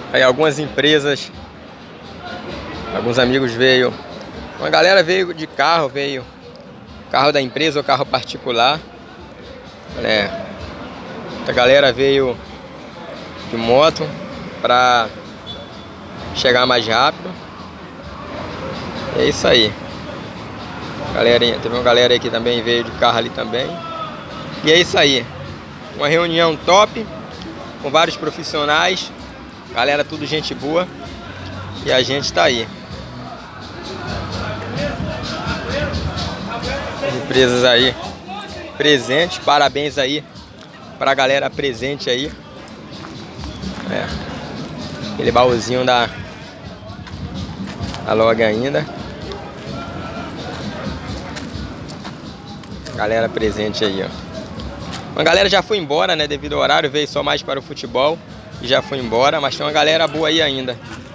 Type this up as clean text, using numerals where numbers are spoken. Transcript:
Aí algumas empresas, alguns amigos veio. Uma galera veio de carro, veio carro da empresa ou carro particular, né? A galera veio de moto pra chegar mais rápido. É isso aí. Galerinha, teve uma galera aí que também veio de carro ali também. E é isso aí. Uma reunião top, com vários profissionais. Galera, tudo gente boa. E a gente tá aí. As empresas aí presentes, parabéns aí pra galera presente aí. Aquele baúzinho da Log ainda. Galera presente aí, ó. Uma galera já foi embora, né, devido ao horário, veio só mais para o futebol e já foi embora, mas tem uma galera boa aí ainda.